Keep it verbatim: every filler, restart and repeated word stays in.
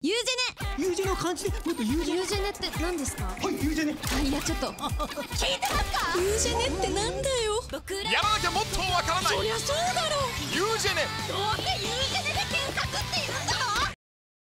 ユージェネ。ユージェネの漢字でもっとユージェネ。ユージェネって何ですか？はい、ユージェネ。あ、いやちょっと聞いてますか？ユージェネってなんだよ。やらなきゃもっとわからない。そりゃそうだろう。ユージェネ